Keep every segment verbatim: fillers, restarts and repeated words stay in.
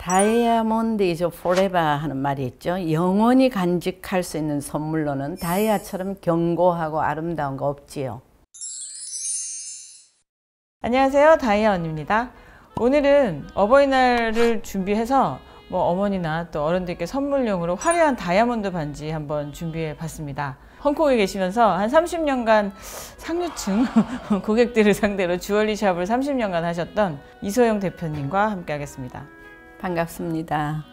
다이아몬드 이즈 포레버 하는 말이 있죠. 영원히 간직할 수 있는 선물로는 다이아처럼 견고하고 아름다운 거 없지요. 안녕하세요, 다이아 언니입니다. 오늘은 어버이날을 준비해서 뭐 어머니나 또 어른들께 선물용으로 화려한 다이아몬드 반지 한번 준비해 봤습니다. 홍콩에 계시면서 한 삼십 년간 상류층 고객들을 상대로 주얼리 샵을 삼십 년간 하셨던 이소영 대표님과 함께 하겠습니다. 반갑습니다.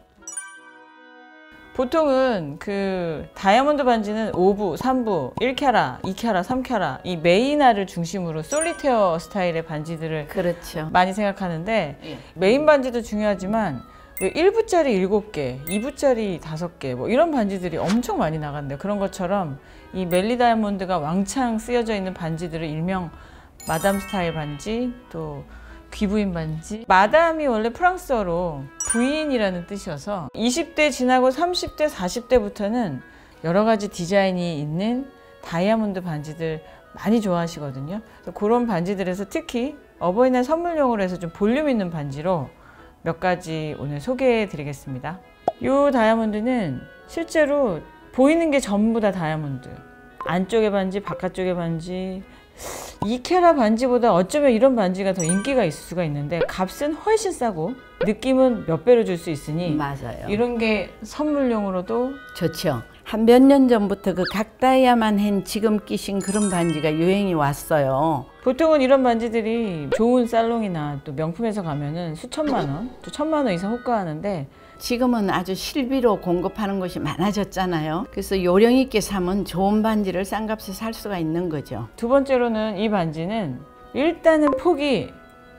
보통은 그 다이아몬드 반지는 오 부, 삼 부, 일 캐럿, 이 캐럿, 삼 캐럿 이 메인화를 중심으로 솔리테어 스타일의 반지들을 그렇죠. 많이 생각하는데 예. 메인 반지도 중요하지만 일 부짜리 일곱 개, 이 부짜리 다섯 개 뭐 이런 반지들이 엄청 많이 나간대요. 그런 것처럼 이 멜리 다이아몬드가 왕창 쓰여져 있는 반지들을 일명 마담 스타일 반지, 또 귀부인 반지. 마담이 원래 프랑스어로 부인이라는 뜻이어서 이십 대 지나고 삼십 대, 사십 대부터는 여러 가지 디자인이 있는 다이아몬드 반지들 많이 좋아하시거든요. 그런 반지들에서 특히 어버이날 선물용으로 해서 좀 볼륨 있는 반지로 몇 가지 오늘 소개해 드리겠습니다. 이 다이아몬드는 실제로 보이는 게 전부 다 다이아몬드. 안쪽의 반지, 바깥쪽의 반지. 이 캐럿 반지보다 어쩌면 이런 반지가 더 인기가 있을 수가 있는데 값은 훨씬 싸고 느낌은 몇 배로 줄 수 있으니 맞아요. 이런 게 선물용으로도 좋죠. 한 몇 년 전부터 그 각다이아만 한 지금 끼신 그런 반지가 유행이 왔어요. 보통은 이런 반지들이 좋은 살롱이나 또 명품에서 가면은 수천만 원, 또 천만 원 이상 호가하는데 지금은 아주 실비로 공급하는 곳이 많아졌잖아요. 그래서 요령 있게 사면 좋은 반지를 싼 값에 살 수가 있는 거죠. 두 번째로는 이 반지는 일단은 폭이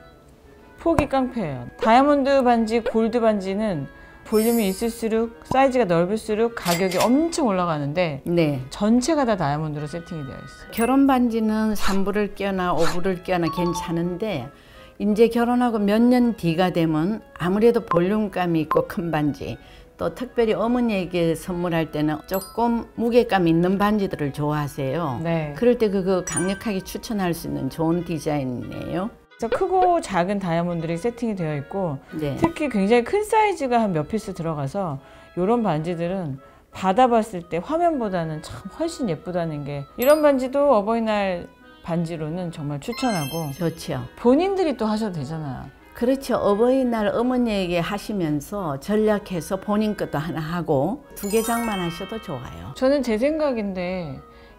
폭이 깡패예요. 다이아몬드 반지, 골드 반지는 볼륨이 있을수록 사이즈가 넓을수록 가격이 엄청 올라가는데 네. 전체가 다 다이아몬드로 세팅이 되어 있어요. 결혼 반지는 삼 부를 껴나 오 부를 껴나 괜찮은데 이제 결혼하고 몇 년 뒤가 되면 아무래도 볼륨감이 있고 큰 반지, 또 특별히 어머니에게 선물할 때는 조금 무게감 있는 반지들을 좋아하세요. 네. 그럴 때 그거 강력하게 추천할 수 있는 좋은 디자인이에요. 그래서 크고 작은 다이아몬드들이 세팅이 되어 있고 네. 특히 굉장히 큰 사이즈가 한 몇 피스 들어가서 이런 반지들은 받아봤을 때 화면보다는 참 훨씬 예쁘다는 게, 이런 반지도 어버이날 반지로는 정말 추천하고 좋죠. 본인들이 또 하셔도 되잖아요. 그렇죠. 어버이날 어머니에게 하시면서 전략해서 본인 것도 하나 하고 두 개 장만 하셔도 좋아요. 저는 제 생각인데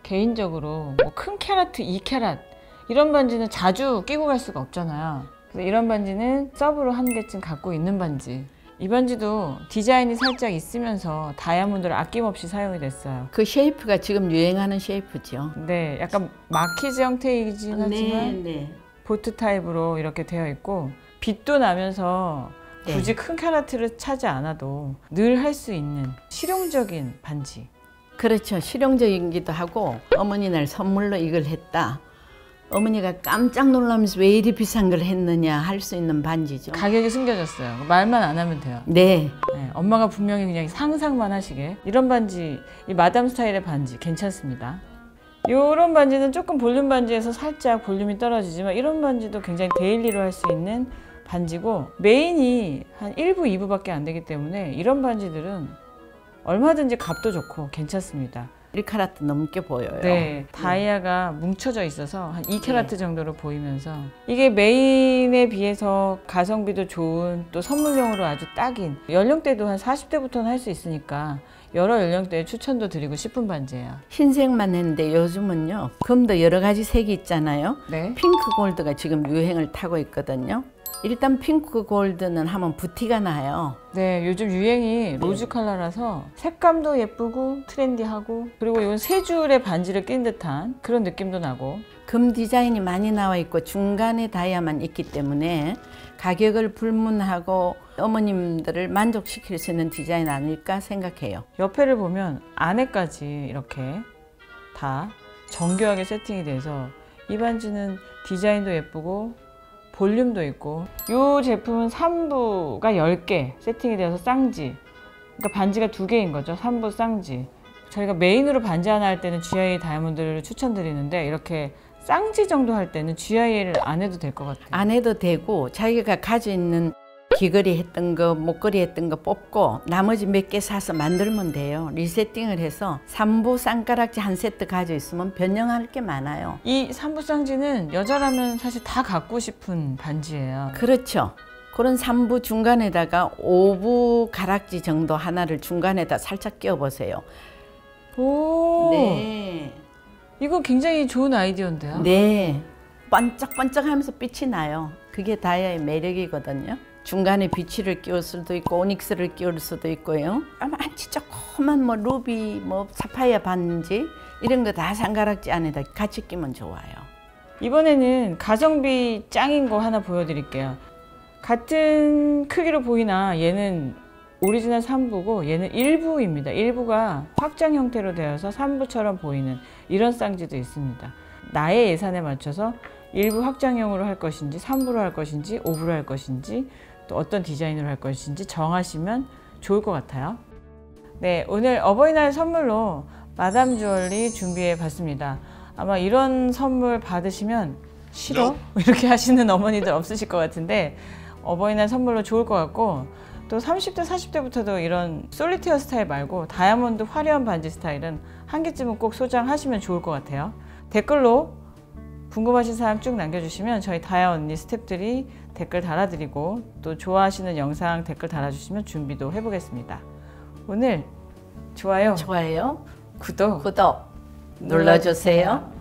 개인적으로 뭐 큰 캐럿, 이 캐럿 이런 반지는 자주 끼고 갈 수가 없잖아요. 그래서 이런 반지는 서브로 한 개쯤 갖고 있는 반지. 이 반지도 디자인이 살짝 있으면서 다이아몬드를 아낌없이 사용이 됐어요. 그 쉐이프가 지금 유행하는 쉐이프죠. 네, 약간 마키즈 형태이긴 하지만 네, 네. 보트 타입으로 이렇게 되어 있고 빛도 나면서 네. 굳이 큰 캐럿을 차지 않아도 늘 할 수 있는 실용적인 반지. 그렇죠. 실용적이기도 하고 어머니 날 선물로 이걸 했다. 어머니가 깜짝 놀라면서 왜 이리 비싼 걸 했느냐 할 수 있는 반지죠. 가격이 숨겨졌어요. 말만 안 하면 돼요. 네. 네, 엄마가 분명히 그냥 상상만 하시게. 이런 반지, 이 마담 스타일의 반지 괜찮습니다. 이런 반지는 조금 볼륨 반지에서 살짝 볼륨이 떨어지지만 이런 반지도 굉장히 데일리로 할 수 있는 반지고, 메인이 한 일 부, 이 부밖에 안 되기 때문에 이런 반지들은 얼마든지 값도 좋고 괜찮습니다. 일 캐럿 넘게 보여요. 네, 다이아가 뭉쳐져 있어서 한 이 캐럿 네. 정도로 보이면서 이게 메인에 비해서 가성비도 좋은, 또 선물용으로 아주 딱인, 연령대도 한 사십 대부터는 할 수 있으니까 여러 연령대에 추천도 드리고 싶은 반지예요. 흰색만 했는데 요즘은요 금도 여러 가지 색이 있잖아요. 네. 핑크 골드가 지금 유행을 타고 있거든요. 일단 핑크 골드는 하면 부티가 나요. 네, 요즘 유행이 로즈 컬러라서 색감도 예쁘고 트렌디하고, 그리고 이건 세 줄의 반지를 낀 듯한 그런 느낌도 나고, 금 디자인이 많이 나와 있고 중간에 다이아만 있기 때문에 가격을 불문하고 어머님들을 만족시킬 수 있는 디자인 아닐까 생각해요. 옆에를 보면 안에까지 이렇게 다 정교하게 세팅이 돼서 이 반지는 디자인도 예쁘고 볼륨도 있고, 이 제품은 삼 부가 열 개 세팅이 되어서 쌍지, 그러니까 반지가 두 개인 거죠. 삼 부 쌍지. 저희가 메인으로 반지 하나 할 때는 지아이에이 다이아몬드를 추천드리는데 이렇게 쌍지 정도 할 때는 지아이에이를 안 해도 될 것 같아요. 안 해도 되고 자기가 가지고 있는 귀걸이 했던 거, 목걸이 했던 거 뽑고 나머지 몇 개 사서 만들면 돼요. 리세팅을 해서 삼부 쌍가락지 한 세트 가지고 있으면 변형할 게 많아요. 이 삼부 쌍지는 여자라면 사실 다 갖고 싶은 반지예요. 그렇죠. 그런 삼부 중간에다가 오부 가락지 정도 하나를 중간에다 살짝 끼워 보세요. 오, 네. 이거 굉장히 좋은 아이디어인데요. 네. 반짝반짝하면서 빛이 나요. 그게 다이아의 매력이거든요. 중간에 비치를 끼울 수도 있고 오닉스를 끼울 수도 있고요. 아무렇지 조그만 뭐 루비, 뭐 사파이어 반지 이런 거 다 쌍가락지 안에다 같이 끼면 좋아요. 이번에는 가성비 짱인 거 하나 보여드릴게요. 같은 크기로 보이나 얘는 오리지널 삼부고 얘는 일부입니다. 일부가 확장 형태로 되어서 삼부처럼 보이는 이런 쌍지도 있습니다. 나의 예산에 맞춰서 일부 확장형으로 할 것인지 삼부로 할 것인지 오부로 할 것인지 또 어떤 디자인으로 할 것인지 정하시면 좋을 것 같아요. 네, 오늘 어버이날 선물로 마담 주얼리 준비해 봤습니다. 아마 이런 선물 받으시면 싫어? 이렇게 하시는 어머니들 없으실 것 같은데 어버이날 선물로 좋을 것 같고 또 삼십 대, 사십 대부터도 이런 솔리티어 스타일 말고 다이아몬드 화려한 반지 스타일은 한 개쯤은 꼭 소장하시면 좋을 것 같아요. 댓글로 궁금하신 사항 쭉 남겨주시면 저희 다야 언니 스태프들이 댓글 달아드리고 또 좋아하시는 영상 댓글 달아주시면 준비도 해보겠습니다. 오늘 좋아요, 좋아요, 구독 구독 눌러주세요.